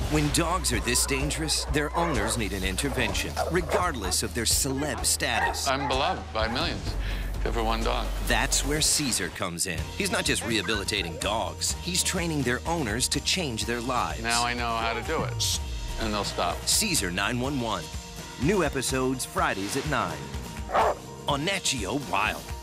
When dogs are this dangerous, their owners need an intervention, regardless of their celeb status. I'm beloved by millions, except for one dog. That's where Cesar comes in. He's not just rehabilitating dogs, he's training their owners to change their lives. Now I know how to do it, and they'll stop. Cesar 911. New episodes Fridays at 9 on NatGeo Wild.